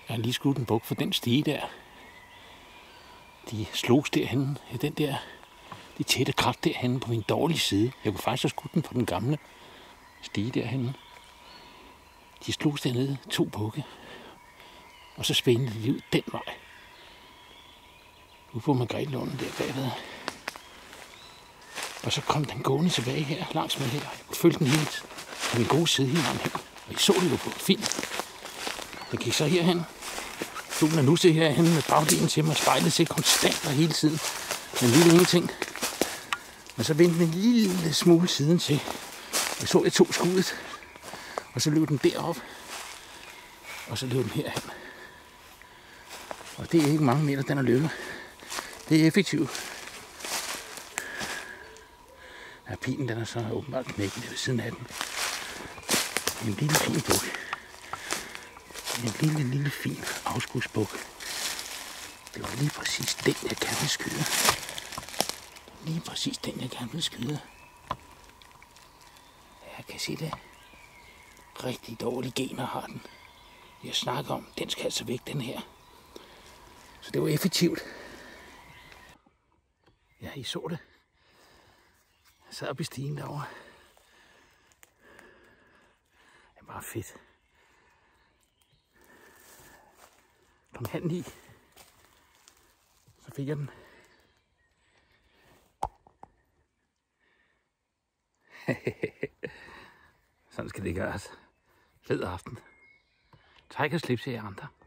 Jeg har lige skudt en buk for den stige der. De slogs derhenne. Ja, den der, de tætte krat derhenne på min dårlige side. Jeg kunne faktisk have skudt den på den gamle stige derhenne. De slogs dernede, 2 bukke. Og så spændte de ud den vej. Ude på Margrethelunden der bagved. Og så kom den gående tilbage her, langs med her. Jeg kunne følge den helt på min gode side hele vejen hen. Og I så det jo på film. Den gik så herhen. Solen er nu til herhen med bagdelen til mig. Spejlet sig konstant og hele tiden. Men lille ingenting. Og så vendte den en lille smule siden til. Og så jeg 2 skuddet. Og så løb den derop. Og så løb den herhen. Og det er ikke mange meter, den er løbet. Det er effektivt. Ja, pilen den er så åbenbart knækket ved siden af den. En lille fin buk. En lille fin afskudsbuk. Det var lige præcis den, jeg gerne ville skyde. Lige præcis den, jeg gerne ville skyde. Jeg kan se det. Rigtig dårlige gener har den. Jeg snakker om, den skal altså væk, den her. Så det var effektivt. Ja, I så det. Jeg sad oppe i stigen derovre. Det var fedt. Kom hen i. Så fik jeg den. Sådan skal det gøres. Fed aften. Træk og slip til jer andre.